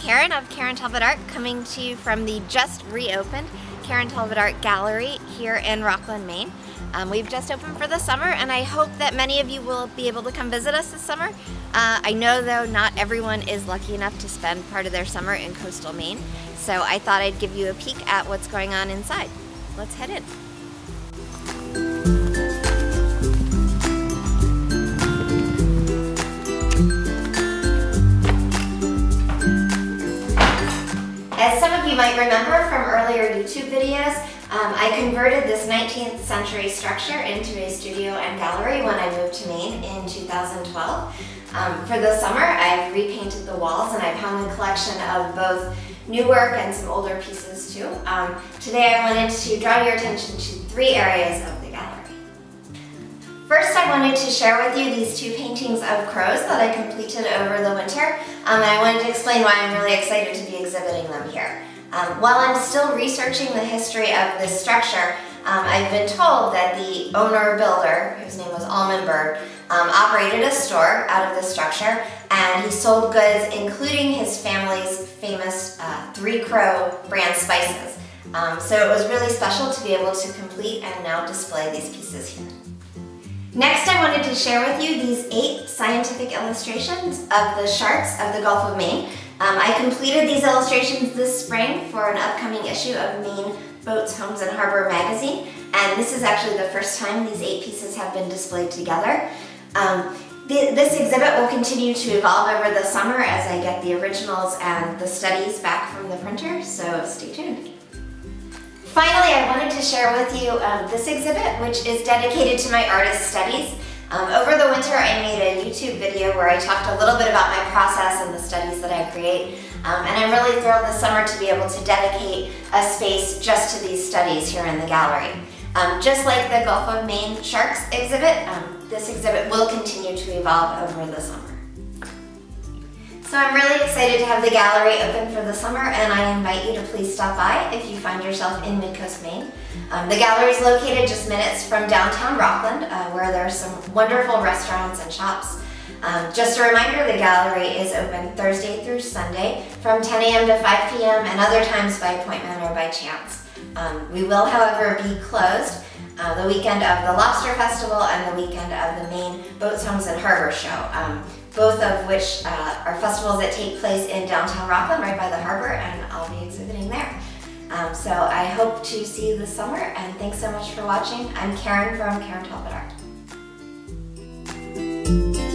Karen of Karen Talbot Art, coming to you from the just reopened Karen Talbot Art Gallery here in Rockland, Maine. We've just opened for the summer, and I hope that many of you will be able to come visit us this summer. I know, though, not everyone is lucky enough to spend part of their summer in coastal Maine, so I thought I'd give you a peek at what's going on inside. Let's head in. As some of you might remember from earlier YouTube videos, I converted this 19th century structure into a studio and gallery when I moved to Maine in 2012. For the summer, I've repainted the walls and I've hung a collection of both new work and some older pieces too. Today I wanted to draw your attention to 3 areas of the gallery. First, I wanted to share with you these 2 paintings of crows that I completed over the winter, and I wanted to explain why I'm really excited to be exhibiting them here. While I'm still researching the history of this structure, I've been told that the owner-builder, whose name was Almond operated a store out of this structure, and he sold goods including his family's famous 3 Crow brand spices. So it was really special to be able to complete and now display these pieces here. Next, I wanted to share with you these 8 scientific illustrations of the sharks of the Gulf of Maine. I completed these illustrations this spring for an upcoming issue of Maine Boats, Homes and Harbor magazine, and this is actually the first time these 8 pieces have been displayed together. This exhibit will continue to evolve over the summer as I get the originals and the studies back from the printer, so stay tuned. Finally, I wanted to share with you this exhibit, which is dedicated to my artist studies. Over the winter, I made a YouTube video where I talked a little bit about my process and the studies that I create. And I'm really thrilled this summer to be able to dedicate a space just to these studies here in the gallery. Just like the Gulf of Maine Sharks exhibit, this exhibit will continue to evolve over the summer. So I'm really excited to have the gallery open for the summer, and I invite you to please stop by if you find yourself in Mid-Coast, Maine. The gallery is located just minutes from downtown Rockland, where there are some wonderful restaurants and shops. Just a reminder, the gallery is open Thursday through Sunday from 10 a.m. to 5 p.m. and other times by appointment or by chance. We will, however, be closed the weekend of the Lobster Festival and the weekend of the Maine Boats, Homes and Harbor Show, both of which are festivals that take place in downtown Rockland, right by the harbor, and I'll be exhibiting there. So I hope to see you this summer, and thanks so much for watching. I'm Karen from Karen Talbot Art.